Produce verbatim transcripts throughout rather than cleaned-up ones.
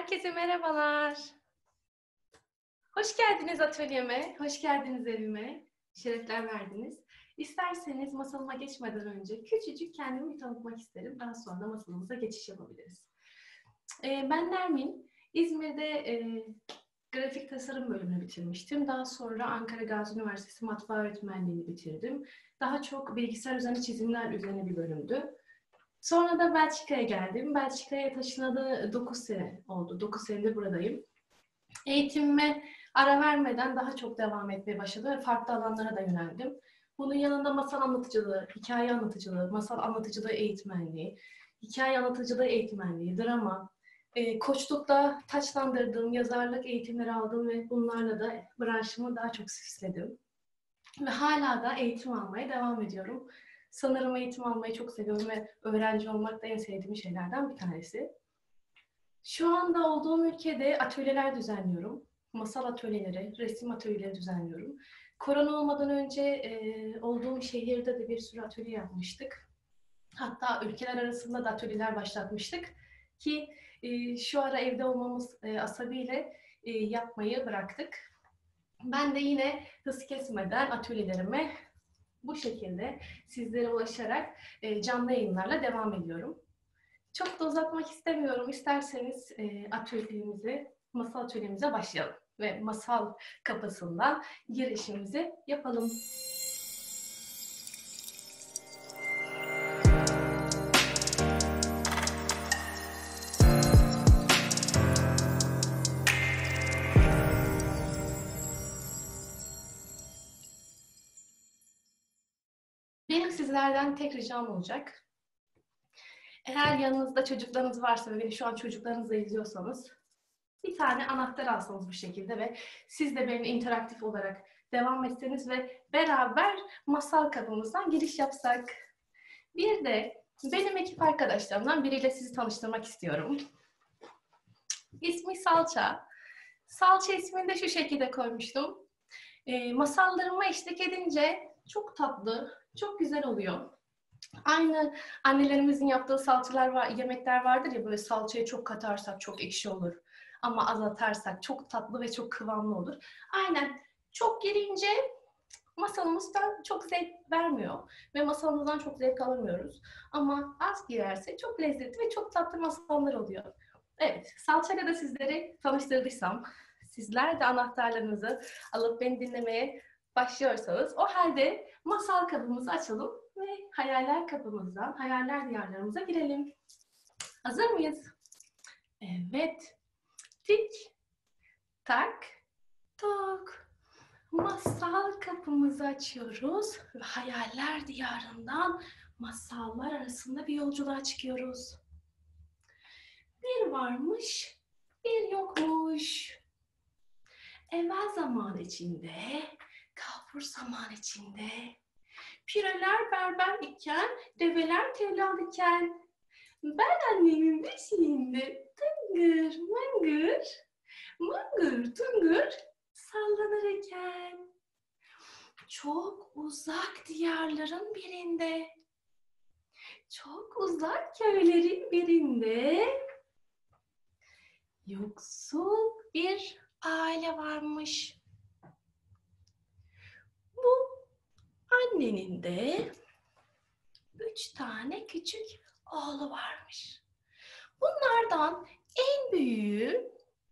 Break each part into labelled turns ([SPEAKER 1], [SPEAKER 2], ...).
[SPEAKER 1] Herkese merhabalar. Hoş geldiniz atölyeme, hoş geldiniz evime. Şerefler verdiniz. İsterseniz masalıma geçmeden önce küçücük kendimi bir tanıtmak isterim. Daha sonra da masalımıza geçiş yapabiliriz. Ee, ben Nermin. İzmir'de e, grafik tasarım bölümünü bitirmiştim. Daha sonra Ankara Gazi Üniversitesi Matbaa Öğretmenliğini bitirdim. Daha çok bilgisayar üzerine çizimler üzerine bir bölümdü. Sonra da Belçika'ya geldim. Belçika'ya taşınalı dokuz sene oldu. dokuz senedir buradayım. Eğitimime ara vermeden daha çok devam etmeye başladı ve farklı alanlara da yöneldim. Bunun yanında masal anlatıcılığı, hikaye anlatıcılığı, masal anlatıcılığı eğitmenliği, hikaye anlatıcılığı eğitmenliği, drama, e, koçlukta taçlandırdığım, yazarlık eğitimleri aldım ve bunlarla da branşımı daha çok süsledim. Ve hala da eğitim almaya devam ediyorum. Sanırım eğitim almayı çok seviyorum ve öğrenci olmak da en sevdiğim şeylerden bir tanesi. Şu anda olduğum ülkede atölyeler düzenliyorum. Masal atölyeleri, resim atölyeleri düzenliyorum. Korona olmadan önce e, olduğum şehirde de bir sürü atölye yapmıştık. Hatta ülkeler arasında da atölyeler başlatmıştık. Ki e, şu ara evde olmamız e, asabiyle e, yapmayı bıraktık. Ben de yine hız kesmeden atölyelerime bu şekilde sizlere ulaşarak e, canlı yayınlarla devam ediyorum. Çok da uzatmak istemiyorum. İsterseniz e, atölyemize, masal atölyemize başlayalım. Ve masal kapısından girişimizi yapalım. Benim sizlerden tek ricam olacak. Eğer yanınızda çocuklarınız varsa ve beni şu an çocuklarınızla izliyorsanız bir tane anahtar alsanız bu şekilde ve siz de benimle interaktif olarak devam etseniz ve beraber masal kapımızdan giriş yapsak. Bir de benim ekip arkadaşlarımdan biriyle sizi tanıştırmak istiyorum. İsmi Salça. Salça ismini de şu şekilde koymuştum. E, masallarıma eşlik edince çok tatlı, çok güzel oluyor. Aynı annelerimizin yaptığı salçalar var, yemekler vardır ya, böyle salçayı çok katarsak çok ekşi olur. Ama az atarsak çok tatlı ve çok kıvamlı olur. Aynen çok girince masalımızdan çok zevk vermiyor ve masalımızdan çok zevk alamıyoruz. Ama az girerse çok lezzetli ve çok tatlı masallar oluyor. Evet, salçayla da sizleri tanıştırdıysam, sizler de anahtarlarınızı alıp beni dinlemeye başlıyorsanız o halde masal kapımızı açalım ve hayaller kapımızdan hayaller diyarlarımıza girelim. Hazır mıyız? Evet. Tik, tak, tok. Masal kapımızı açıyoruz ve hayaller diyarından masallar arasında bir yolculuğa çıkıyoruz. Bir varmış, bir yokmuş. Evvel zaman içinde, kalbur zaman içinde. Pireler berber iken, develer tevlal iken. Ben annemin beşiğinde tıngır mıngır, mıngır tıngır sallanırken. Çok uzak diyarların birinde, çok uzak köylerin birinde yoksul bir aile varmış. Bu annenin de üç tane küçük oğlu varmış. Bunlardan en büyüğü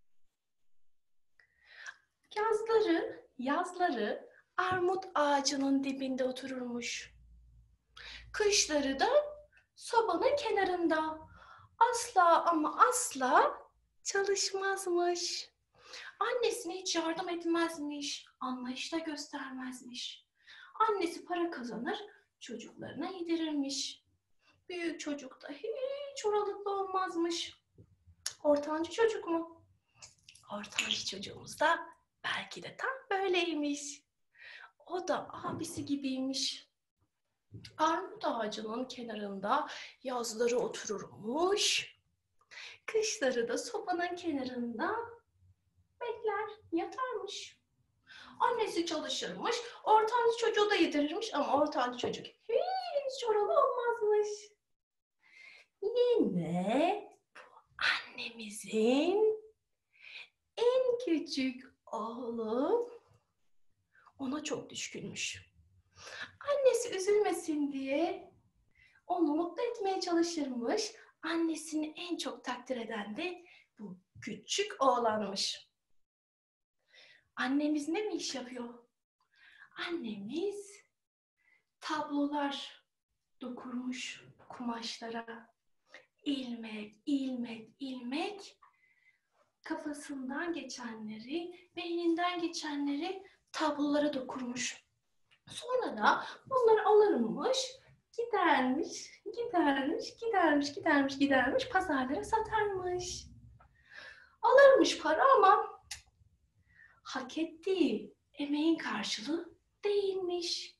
[SPEAKER 1] yazları, yazları armut ağacının dibinde otururmuş. Kışları da sobanın kenarında. Asla ama asla çalışmazmış. Annesine hiç yardım etmezmiş, anlayış da göstermezmiş. Annesi para kazanır, çocuklarına yedirirmiş. Büyük çocuk da hiç oralıklı olmazmış. Ortancı çocuk mu? Ortancı çocuğumuz da belki de tam böyleymiş. O da abisi gibiymiş. Armut ağacının kenarında yazları otururmuş. Kışları da sobanın kenarında bekler, yatarmış. Annesi çalışırmış, ortancı çocuğu da yedirirmiş ama ortancı çocuk hiç oralı olmazmış. Yine annemizin en küçük oğlu ona çok düşkünmüş. Annesi üzülmesin diye onu mutlu etmeye çalışırmış. Annesini en çok takdir eden de bu küçük oğlanmış. Annemiz ne mi iş yapıyor? Annemiz tablolar dokurmuş kumaşlara. İlmek, ilmek, ilmek kafasından geçenleri, beyninden geçenleri tablolara dokurmuş. Sonra da bunları alırmış, gidermiş, gidermiş, gidermiş, gidermiş, gidermiş, pazarlara satarmış. Alırmış para ama hak ettiği emeğin karşılığı değilmiş.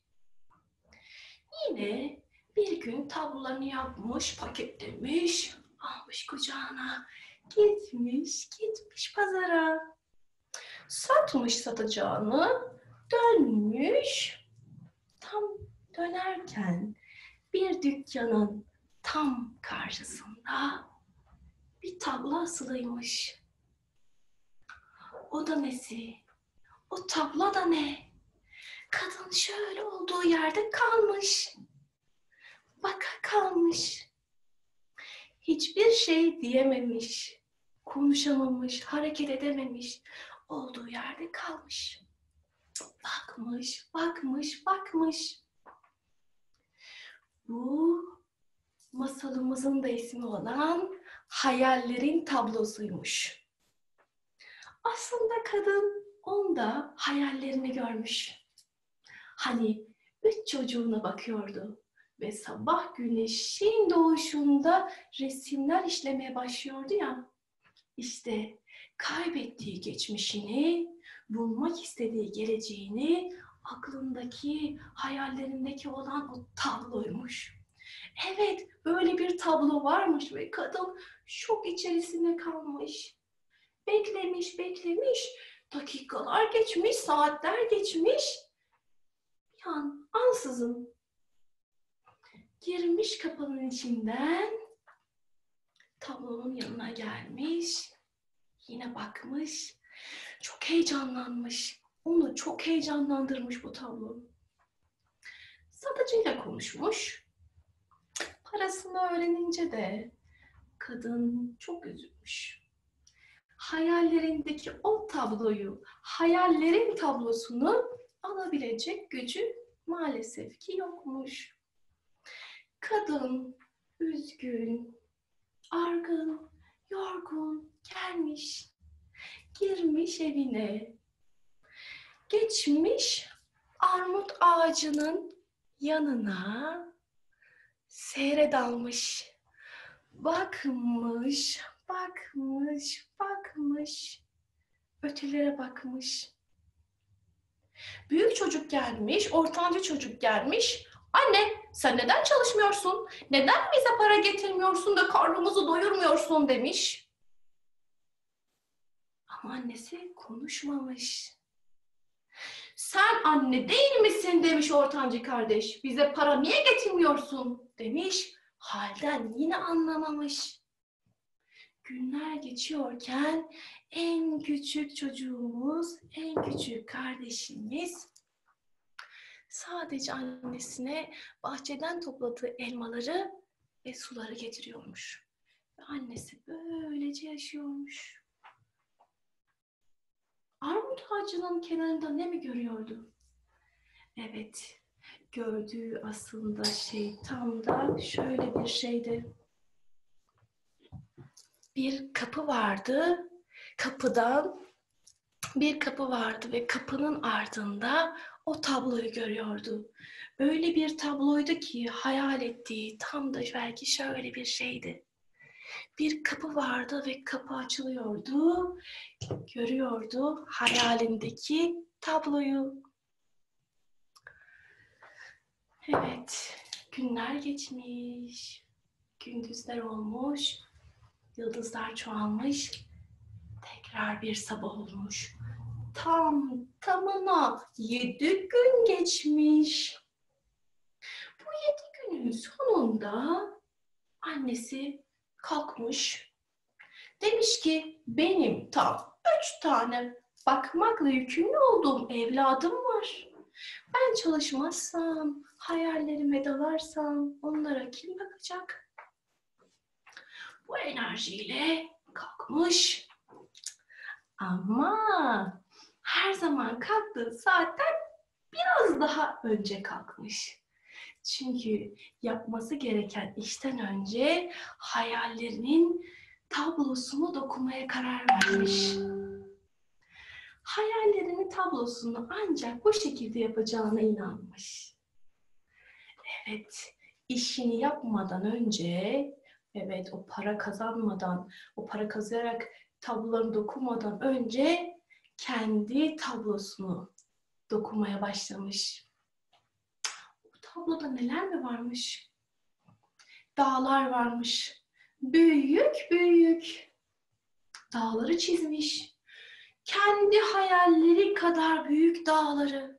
[SPEAKER 1] Yine bir gün tablolarını yapmış, paketlemiş, almış kucağına, gitmiş, gitmiş pazara. Satmış satacağını, dönmüş. Tam dönerken bir dükkanın tam karşısında bir tablo asılıymış. O da nesi? O tablo da ne? Kadın şöyle olduğu yerde kalmış. Baka kalmış. Hiçbir şey diyememiş. Konuşamamış, hareket edememiş. Olduğu yerde kalmış. Bakmış, bakmış, bakmış. Bu masalımızın da ismi olan hayallerin tablosuymuş. Aslında kadın onda hayallerini görmüş. Hani üç çocuğuna bakıyordu ve sabah güneşin doğuşunda resimler işlemeye başlıyordu ya. İşte kaybettiği geçmişini, bulmak istediği geleceğini, aklındaki, hayallerindeki olan o tabloymuş. Evet, böyle bir tablo varmış ve kadın şok içerisinde kalmış. Beklemiş, beklemiş, dakikalar geçmiş, saatler geçmiş. Bir an ansızın girmiş kapının içinden, tablonun yanına gelmiş, yine bakmış, çok heyecanlanmış. Onu çok heyecanlandırmış bu tablo. Satıcıyla konuşmuş. Parasını öğrenince de kadın çok üzülmüş. Hayallerindeki o tabloyu, hayallerin tablosunu alabilecek gücü maalesef ki yokmuş. Kadın üzgün, argın, yorgun gelmiş, girmiş evine, geçmiş armut ağacının yanına, seyre dalmış, bakmış, bakmış, bakmış, ötelere bakmış. Büyük çocuk gelmiş, ortanca çocuk gelmiş. Anne, sen neden çalışmıyorsun? Neden bize para getirmiyorsun da karnımızı doyurmuyorsun demiş. Ama annesi konuşmamış. Sen anne değil misin demiş ortanca kardeş. Bize para niye getirmiyorsun demiş. Halden yine anlamamış. Günler geçiyorken en küçük çocuğumuz, en küçük kardeşimiz sadece annesine bahçeden topladığı elmaları ve suları getiriyormuş. Ve annesi böylece yaşıyormuş. Armut ağacının kenarında ne mi görüyordu? Evet, gördüğü aslında şey tam da şöyle bir şeydi. Bir kapı vardı, kapıdan bir kapı vardı ve kapının ardında o tabloyu görüyordu. Öyle bir tabloydu ki hayal ettiği tam da belki şöyle bir şeydi. Bir kapı vardı ve kapı açılıyordu, görüyordu hayalindeki tabloyu. Evet, günler geçmiş, gündüzler olmuş, yıldızlar çoğalmış, tekrar bir sabah olmuş. Tam tamına yedi gün geçmiş. Bu yedi günün sonunda annesi kalkmış. Demiş ki benim tam Üç tane bakmakla yükümlü olduğum evladım var. Ben çalışmazsam, hayallerime dalarsam onlara kim bakacak? Bu enerjiyle kalkmış. Ama her zaman kalktığı saatten biraz daha önce kalkmış. Çünkü yapması gereken işten önce hayallerinin tablosunu dokumaya karar vermiş. Hayallerinin tablosunu ancak bu şekilde yapacağına inanmış. Evet, işini yapmadan önce, evet o para kazanmadan, o para kazanarak tablolarını dokumadan önce kendi tablosunu dokumaya başlamış. O tabloda neler mi varmış? Dağlar varmış. Büyük büyük. Dağları çizmiş. Kendi hayalleri kadar büyük dağları.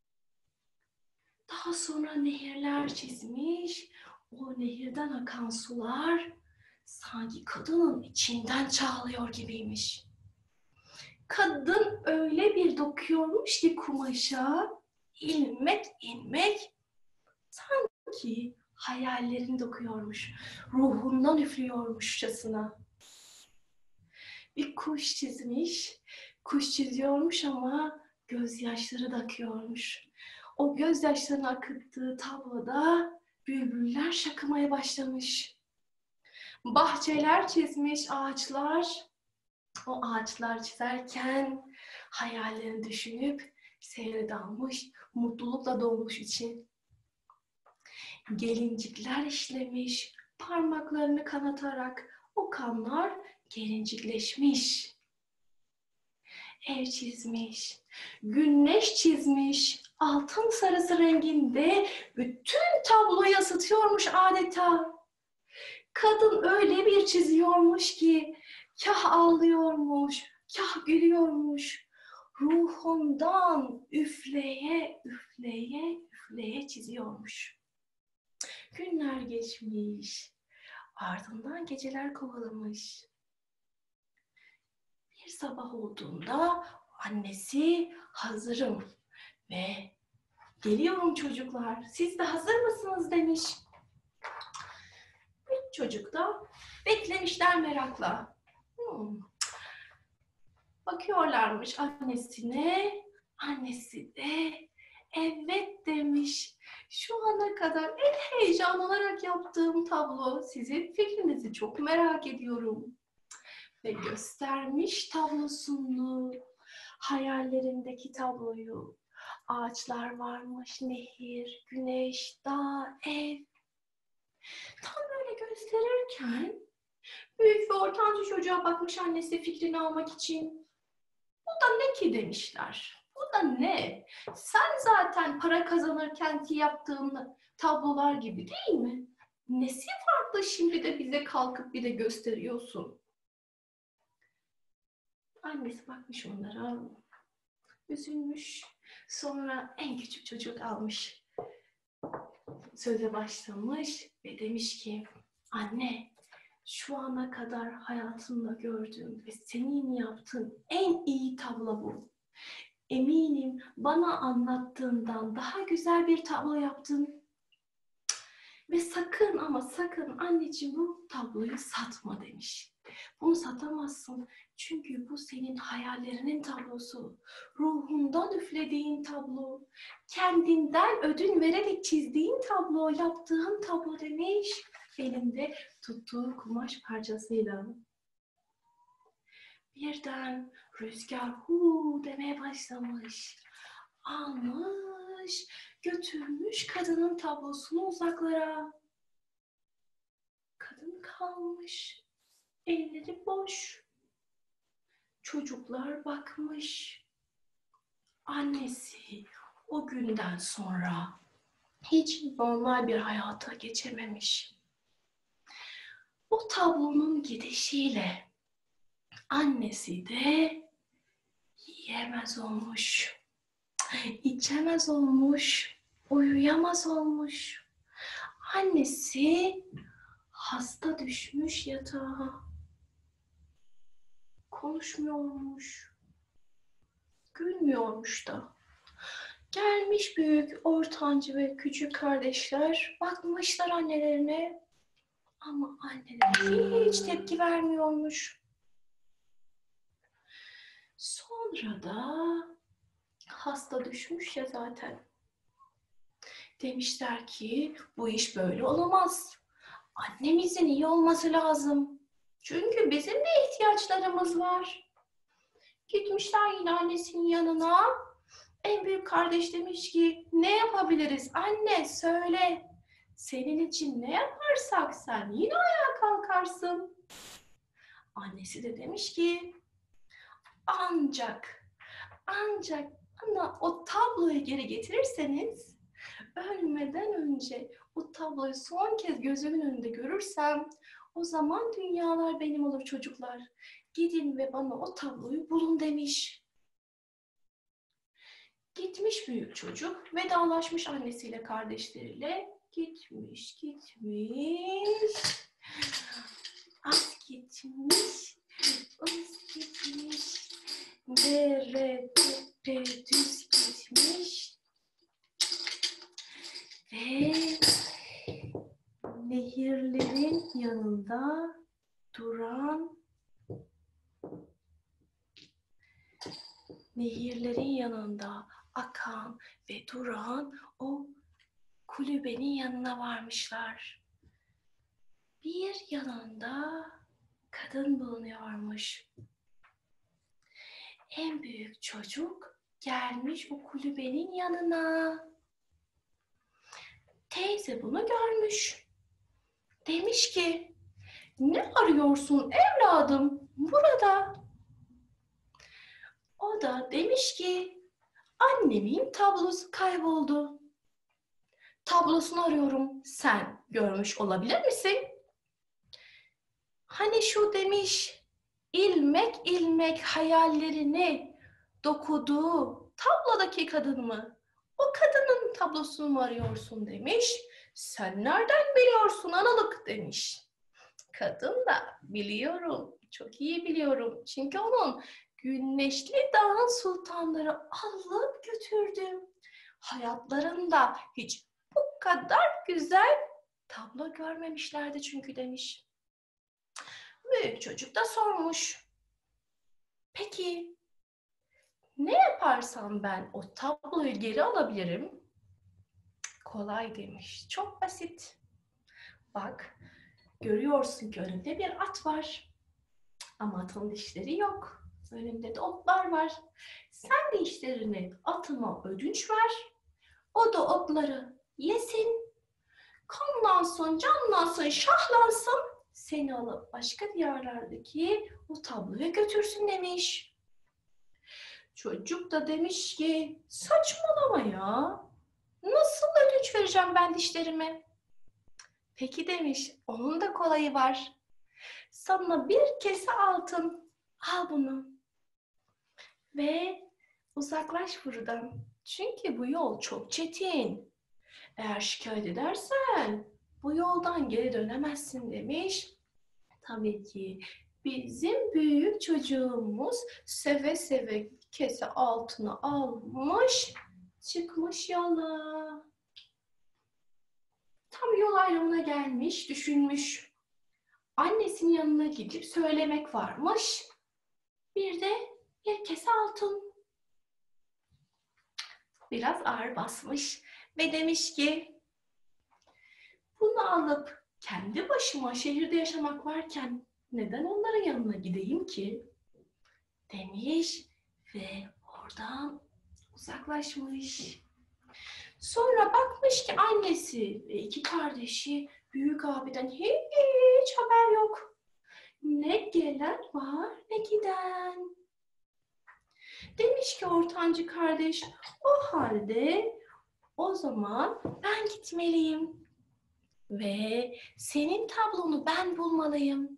[SPEAKER 1] Daha sonra nehirler çizmiş. O nehirden akan sular sanki kadının içinden çağlıyor gibiymiş. Kadın öyle bir dokuyormuş ki kumaşa, ilmek ilmek sanki hayallerini dokuyormuş. Ruhundan üflüyormuşçasına. Bir kuş çizmiş. Kuş çiziyormuş ama gözyaşları da akıyormuş. O gözyaşlarını akıttığı tabloda bülbüller şakımaya başlamış. Bahçeler çizmiş, ağaçlar. O ağaçlar çizerken hayallerini düşünüp seyre dalmış, mutlulukla dolmuş için. Gelincikler işlemiş, parmaklarını kanatarak o kanlar gelincikleşmiş. Ev çizmiş, güneş çizmiş, altın sarısı renginde bütün tabloyu ısıtıyormuş adeta. Kadın öyle bir çiziyormuş ki kah ağlıyormuş, kah gülüyormuş. Ruhundan üfleye, üfleye, üfleye çiziyormuş. Günler geçmiş, ardından geceler kovalamış. Bir sabah olduğunda annesi hazırım ve geliyorum çocuklar, siz de hazır mısınız demiş. Bir çocuk da beklemişler merakla. Hmm. Bakıyorlarmış annesine, annesi de evet demiş. Şu ana kadar en heyecanlanarak yaptığım tablo, sizin fikrinizi çok merak ediyorum. Ve göstermiş tablosunu, hayallerindeki tabloyu. Ağaçlar varmış, nehir, güneş, dağ, ev. Tam böyle gösterirken büyük ve ortanca çocuğa bakmış annesi fikrini almak için. Bu da ne ki demişler. Bu da ne? Sen zaten para kazanırken ki yaptığın tablolar gibi değil mi? Nesi farklı şimdi de bize kalkıp bir de gösteriyorsun? Annesi bakmış onlara, üzülmüş. Sonra en küçük çocuk almış. Söze başlamış ve demiş ki, anne, şu ana kadar hayatımda gördüğüm ve senin yaptığın en iyi tablo bu. Eminim bana anlattığından daha güzel bir tablo yaptın. Ve sakın ama sakın anneciğim bu tabloyu satma demiş. Bunu satamazsın. Çünkü bu senin hayallerinin tablosu. Ruhundan üflediğin tablo. Kendinden ödün vererek çizdiğin tablo, yaptığın tablo demiş. Elinde tuttuğu kumaş parçasıyla. Birden rüzgar hu demeye başlamış. Almış, götürmüş kadının tablosunu uzaklara. Kadın kalmış, elleri boş. Çocuklar bakmış. Annesi o günden sonra hiç normal bir hayata geçememiş. O tablonun gidişiyle annesi de yiyemez olmuş, içemez olmuş, uyuyamaz olmuş. Annesi hasta düşmüş yatağa. konuşmuyormuş. Gülmüyormuş da. Gelmiş büyük, ortancı ve küçük kardeşler, bakmışlar annelerine ama anneler hiç tepki vermiyormuş. Sonra da hasta düşmüş ya zaten. Demişler ki bu iş böyle olamaz. Annemizin iyi olması lazım. Çünkü bizim de ihtiyaçlarımız var. Gitmişler yine annesinin yanına. En büyük kardeş demiş ki ne yapabiliriz anne söyle. Senin için ne yaparsak sen yine ayağa kalkarsın. Annesi de demiş ki ancak ancak bana o tabloyu geri getirirseniz ölmeden önce o tabloyu son kez gözümün önünde görürsem o zaman dünyalar benim olur çocuklar. Gidin ve bana o tabloyu bulun demiş. Gitmiş büyük çocuk, vedalaşmış annesiyle kardeşleriyle. Gitmiş, gitmiş. Az gitmiş, az gitmiş. Dere, tepe, düz gitmiş. Ve nehirlerin yanında duran nehirlerin yanında akan ve duran o kulübenin yanına varmışlar. Bir yanında kadın bulunuyormuş. En büyük çocuk gelmiş o kulübenin yanına. Teyze bunu görmüş. Demiş ki, ne arıyorsun evladım burada? O da demiş ki, annemin tablosu kayboldu. Tablosunu arıyorum, sen görmüş olabilir misin? Hani şu demiş, ilmek ilmek hayallerini dokuduğu tablodaki kadın mı? O kadının tablosunu mu arıyorsun demiş. Sen nereden biliyorsun analık demiş. Kadın da biliyorum, çok iyi biliyorum. Çünkü onun Güneşli Dağ'ın sultanları alıp götürdüm. Hayatlarında hiç bu kadar güzel tablo görmemişlerdi çünkü demiş. Büyük çocuk da sormuş. Peki ne yaparsam ben o tabloyu geri alabilirim? Kolay demiş. Çok basit. Bak, görüyorsun ki önünde bir at var. Ama atın dişleri yok. Önünde de otlar var. Sen dişlerini atıma ödünç ver. O da otları yesin. Kanlansın, canlansın, şahlansın. Seni alıp başka diyarlardaki o tabloya götürsün demiş. Çocuk da demiş ki saçmalama ya. Nasıl ödünç vereceğim ben dişlerimi? Peki demiş, onun da kolayı var. Sana bir kese altın, al bunu. Ve uzaklaş buradan. Çünkü bu yol çok çetin. Eğer şikayet edersen bu yoldan geri dönemezsin demiş. Tabii ki bizim büyük çocuğumuz seve seve kese altını almış, çıkmış yola. Tam yol ayrımına gelmiş, düşünmüş. Annesinin yanına gidip söylemek varmış. Bir de bir kese altın. Biraz ağır basmış ve demiş ki bunu alıp kendi başıma şehirde yaşamak varken neden onların yanına gideyim ki? Demiş ve oradan uzaklaşmış. Sonra bakmış ki annesi ve iki kardeşi büyük abiden hiç haber yok. Ne gelen var ne giden. Demiş ki ortancı kardeş, o halde o zaman ben gitmeliyim ve senin tablonu ben bulmalıyım.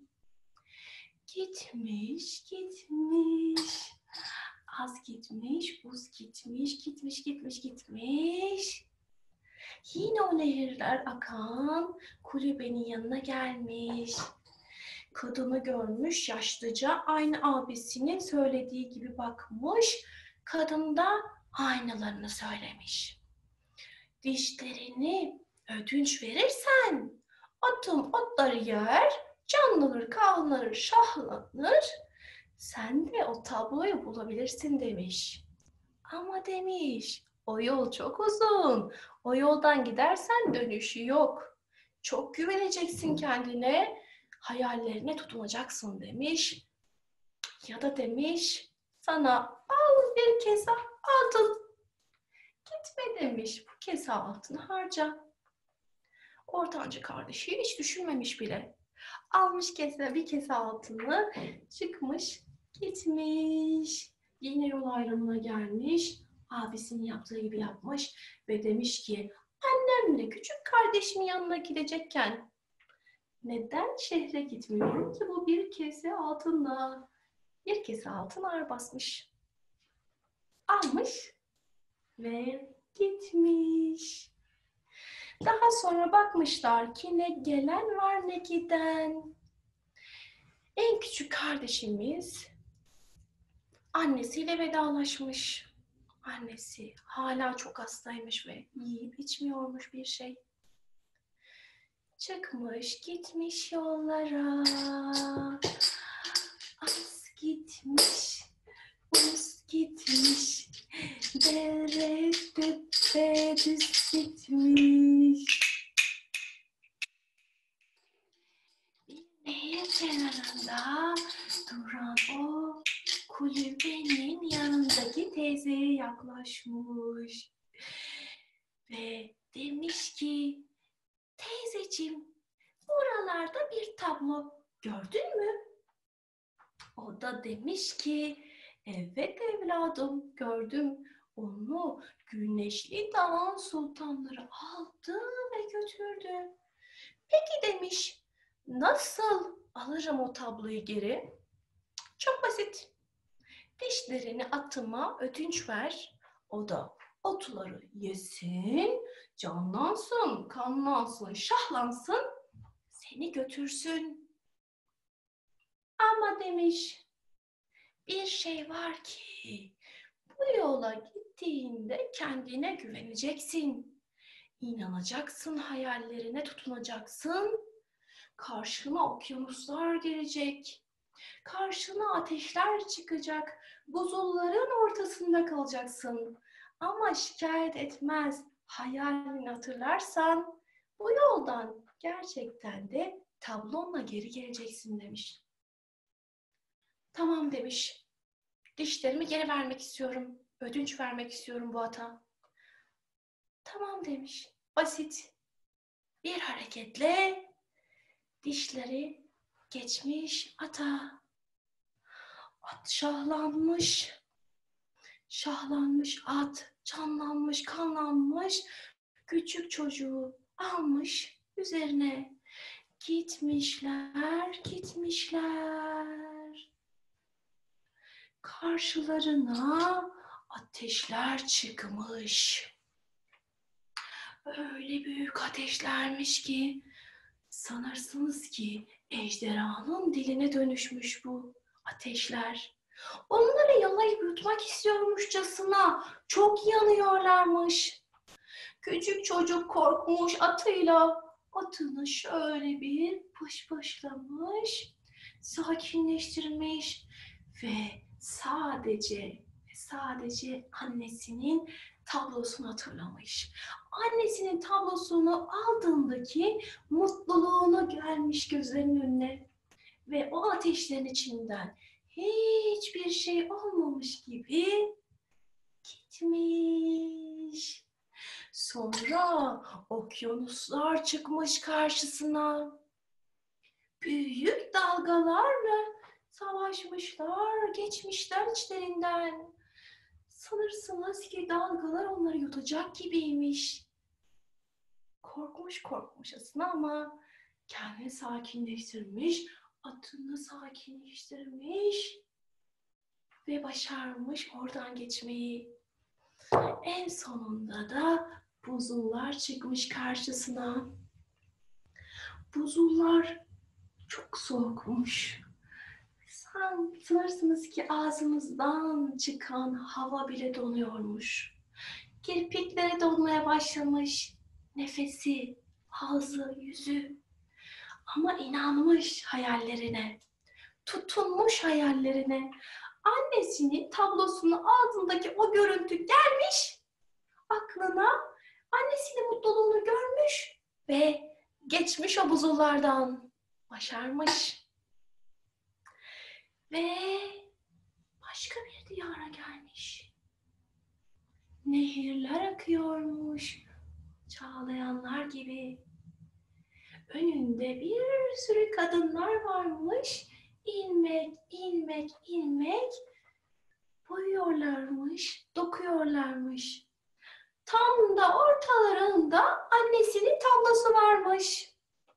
[SPEAKER 1] Gitmiş, gitmiş, az gitmiş, buz gitmiş, gitmiş, gitmiş, gitmiş. Yine o nehirler akan kulübenin yanına gelmiş. Kadını görmüş yaşlıca, aynı abisinin söylediği gibi bakmış. Kadın da aynılarını söylemiş. Dişlerini ödünç verirsen atım otları yer, canlanır, kavlanır, şahlanır. Sen de o tabloyu bulabilirsin demiş. Ama demiş, o yol çok uzun. O yoldan gidersen dönüşü yok. Çok güveneceksin kendine, hayallerine tutunacaksın demiş. Ya da demiş, sana al bir kese altın. Gitme demiş, bu kese altını harca. Ortanca kardeşi hiç düşünmemiş bile. Almış kese, bir kese altını, çıkmış, gitmiş. Yine yol ayrımına gelmiş. Abisinin yaptığı gibi yapmış ve demiş ki, annemle küçük kardeşimin yanına gidecekken neden şehre gitmiyorum ki bu bir kese altınla? Bir kese altın ağır basmış. Almış ve gitmiş. Daha sonra bakmışlar ki ne gelen var ne giden. En küçük kardeşimiz annesiyle vedalaşmış. Annesi hala çok hastaymış ve yiyip içmiyormuş bir şey. Çıkmış gitmiş yollara. Az gitmiş, uz gitmiş. Dere tepe düz gitmiş. Nehir kenarında duran o kulübenin yanındaki teyzeye yaklaşmış. Ve demiş ki, teyzeciğim, buralarda bir tablo gördün mü? O da demiş ki, evet evladım gördüm. Onu Güneşli Dağın sultanları aldı ve götürdü. Peki demiş, nasıl alırım o tabloyu geri? Çok basit. Dişlerini atıma ödünç ver. O da otları yesin, canlansın, kanlansın, şahlansın, seni götürsün. Ama demiş, bir şey var ki bu yola gittiğinde kendine güveneceksin. İnanacaksın, hayallerine tutunacaksın. Karşına okyanuslar gelecek. Karşına ateşler çıkacak. Buzulların ortasında kalacaksın. Ama şikayet etmez. Hayalini hatırlarsan bu yoldan gerçekten de tablonla geri geleceksin demiş. Tamam demiş. Dişlerimi geri vermek istiyorum. Ödünç vermek istiyorum bu ata. Tamam demiş. Basit. Bir hareketle dişleri geçmiş ata. At şahlanmış. Şahlanmış at. Canlanmış, kanlanmış. Küçük çocuğu almış üzerine. Gitmişler, gitmişler. Karşılarına ateşler çıkmış. Öyle büyük ateşlermiş ki sanırsınız ki ejderhanın diline dönüşmüş bu ateşler. Onları yalayıp yutmak istiyormuşçasına çok yanıyorlarmış. Küçük çocuk korkmuş atıyla atını şöyle bir pışpışlamış, sakinleştirmiş ve sadece sadece annesinin tablosunu hatırlamış. Annesinin tablosunu aldığındaki mutluluğunu gelmiş gözlerinin önüne ve o ateşlerin içinden hiçbir şey olmamış gibi gitmiş. Sonra okyanuslar çıkmış karşısına. Büyük dalgalarla savaşmışlar, geçmişler içlerinden. Sanırsınız ki dalgalar onları yutacak gibiymiş. Korkmuş korkmuşasına ama kendini sakinleştirmiş, atını sakinleştirmiş ve başarmış oradan geçmeyi. En sonunda da buzullar çıkmış karşısına. Buzullar çok soğukmuş. Sanırsınız ki ağzımızdan çıkan hava bile donuyormuş. Kirpikleri donmaya başlamış. Nefesi, ağzı, yüzü. Ama inanmış hayallerine. Tutunmuş hayallerine. Annesinin tablosunu ağzındaki o görüntü gelmiş. Aklına annesinin mutluluğunu görmüş ve geçmiş o buzullardan. Başarmış. Ve başka bir diyara gelmiş. Nehirler akıyormuş, çağlayanlar gibi. Önünde bir sürü kadınlar varmış. İlmek, ilmek, ilmek boyuyorlarmış, dokuyorlarmış. Tam da ortalarında annesinin tablosu varmış.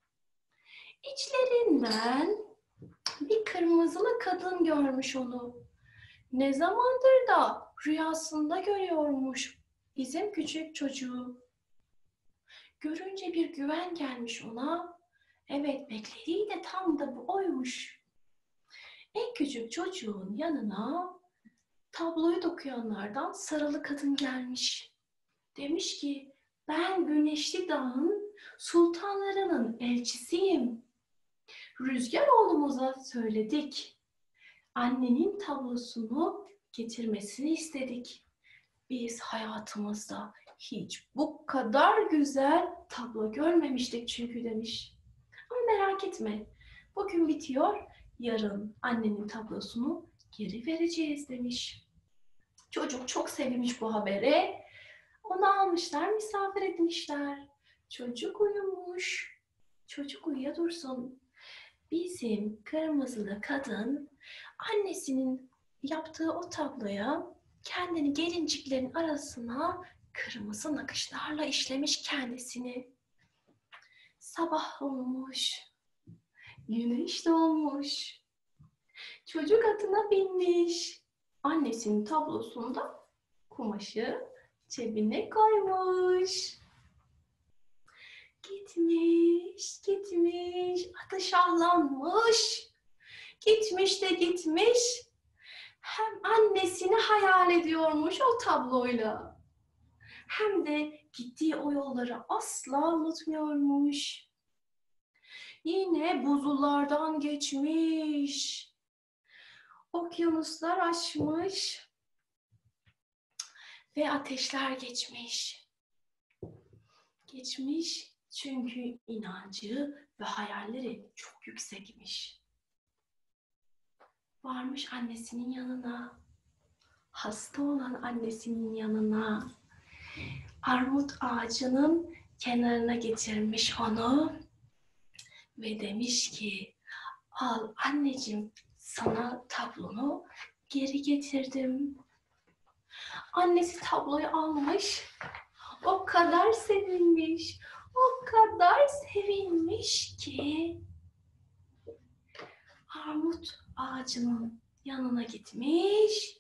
[SPEAKER 1] İçlerinden bir kırmızılı kadın görmüş onu. Ne zamandır da rüyasında görüyormuş bizim küçük çocuğu. Görünce bir güven gelmiş ona. Evet, beklediği de tam da bu oymuş. En küçük çocuğun yanına tabloyu dokuyanlardan sarılı kadın gelmiş. Demiş ki, ben Güneşli Dağ'ın sultanlarının elçisiyim. Rüzgar oğlumuza söyledik. Annenin tablosunu getirmesini istedik. Biz hayatımızda hiç bu kadar güzel tablo görmemiştik çünkü demiş. Ama merak etme, bugün bitiyor, yarın annenin tablosunu geri vereceğiz demiş. Çocuk çok sevinmiş bu habere. Onu almışlar, misafir edmişler. Çocuk uyumuş. Çocuk uyuya dursun. Bizim kırmızılı kadın annesinin yaptığı o tabloya kendini gelinciklerin arasına kırmızı nakışlarla işlemiş kendisini. Sabah olmuş. Güneş doğmuş. Çocuk atına binmiş. Annesinin tablosunda kumaşı cebine koymuş. Gitmiş, gitmiş, atı şahlanmış. Gitmiş de gitmiş. Hem annesini hayal ediyormuş o tabloyla. Hem de gittiği o yolları asla unutmuyormuş. Yine buzullardan geçmiş. Okyanuslar aşmış. Ve ateşler geçmiş. Geçmiş çünkü inancı ve hayalleri çok yüksekmiş. Varmış annesinin yanına. Hasta olan annesinin yanına. Armut ağacının kenarına getirmiş onu. Ve demiş ki, al anneciğim, sana tablonu geri getirdim. Annesi tabloyu almış. O kadar sevinmiş. O kadar sevinmiş ki armut ağacının yanına gitmiş.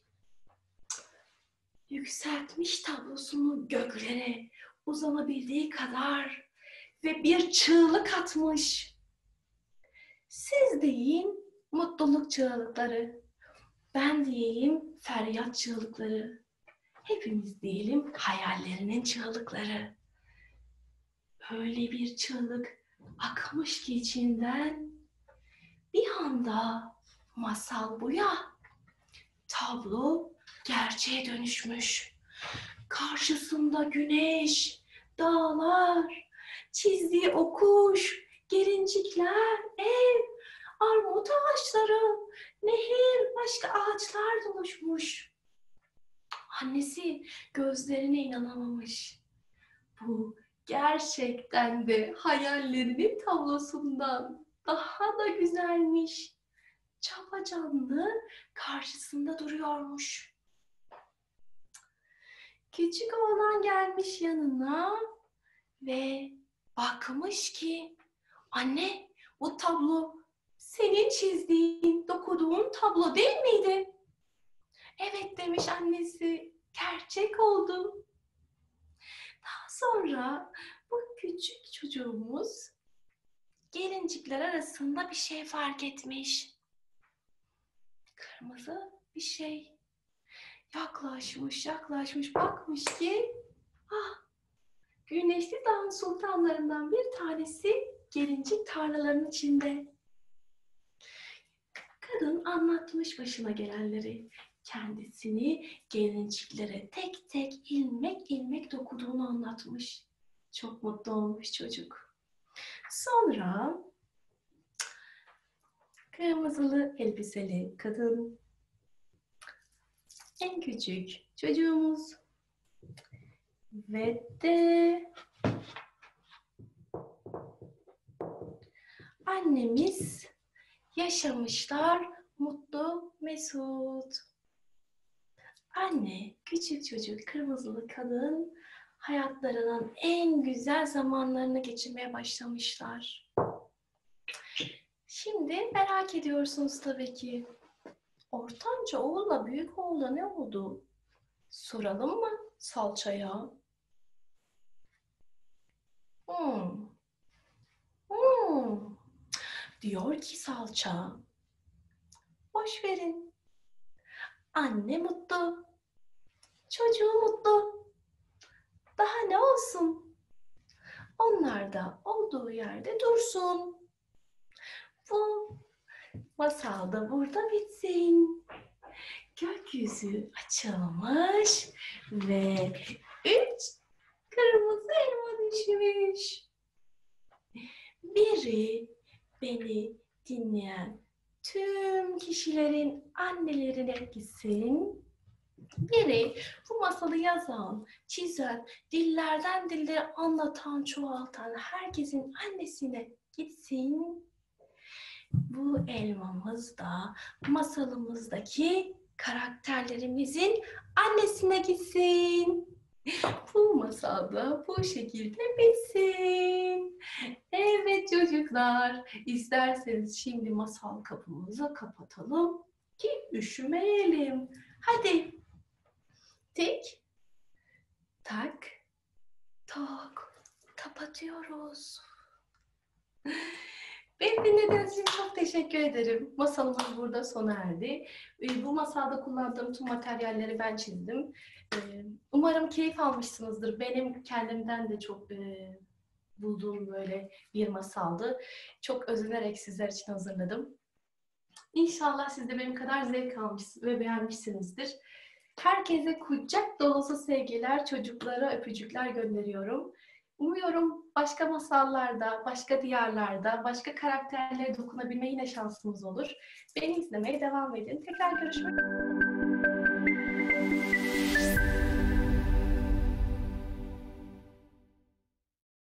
[SPEAKER 1] Yükseltmiş tablosunu göklere uzanabildiği kadar ve bir çığlık atmış. Siz deyin mutluluk çığlıkları. Ben diyeyim feryat çığlıkları. Hepimiz diyelim hayallerinin çığlıkları. Öyle bir çığlık akmış ki içinden. Bir anda masal bu ya. Tablo gerçeğe dönüşmüş. Karşısında güneş, dağlar, çizdiği o kuş, gelincikler, ev, armut ağaçları, nehir, başka ağaçlar doluşmuş. Annesi gözlerine inanamamış. Bu gerçekten de hayallerinin tablosundan daha da güzelmiş. Çapacanlı karşısında duruyormuş. Küçük oğlan gelmiş yanına ve bakmış ki, anne, bu tablo senin çizdiğin, dokuduğun tablo değil miydi? Evet demiş annesi, gerçek oldu. Daha sonra bu küçük çocuğumuz gelincikler arasında bir şey fark etmiş. Kırmızı bir şey. Yaklaşmış, yaklaşmış, bakmış ki ah, Güneşli Dağ'ın sultanlarından bir tanesi gelincik tarlalarının içinde. Kadın anlatmış başına gelenleri. Kendisini gelinciklere tek tek ilmek ilmek dokuduğunu anlatmış. Çok mutlu olmuş çocuk. Sonra kırmızılı elbiseli kadın, en küçük çocuğumuz ve de annemiz yaşamışlar mutlu mesut. Anne, küçük çocuk, kırmızılı kadın hayatlarının en güzel zamanlarını geçirmeye başlamışlar. Şimdi merak ediyorsunuz tabii ki. Ortanca oğulla büyük oğula ne oldu? Soralım mı salçaya? Hmm. Hmm. Diyor ki salça, boş verin. Anne mutlu, çocuğu mutlu. Daha ne olsun? Onlar da olduğu yerde dursun. Bu masal da burada bitsin. Gökyüzü açılmış ve üç kırmızı elma düşmüş. Biri beni dinleyen tüm kişilerin annelerine gitsin. Biri bu masalı yazan, çizen, dillerden dillere anlatan, çoğaltan herkesin annesine gitsin. Bu elmamız da masalımızdaki karakterlerimizin annesine gitsin. Bu masal da bu şekilde bitsin. Evet çocuklar, isterseniz şimdi masal kapımızı kapatalım ki üşümeyelim. Hadi. Tik, tak, tok. Kapatıyoruz. Beni dinlediğiniz için çok teşekkür ederim. Masalımız burada sona erdi. Bu masalda kullandığım tüm materyalleri ben çizdim. Umarım keyif almışsınızdır. Benim kendimden de çok bulduğum böyle bir masaldı. Çok özenerek sizler için hazırladım. İnşallah siz de benim kadar zevk almış ve beğenmişsinizdir. Herkese kucak dolusu sevgiler, çocuklara öpücükler gönderiyorum. Umuyorum başka masallarda, başka diyarlarda, başka karakterlere dokunabilme yine şansımız olur. Beni izlemeye devam edin. Tekrar görüşmek üzere.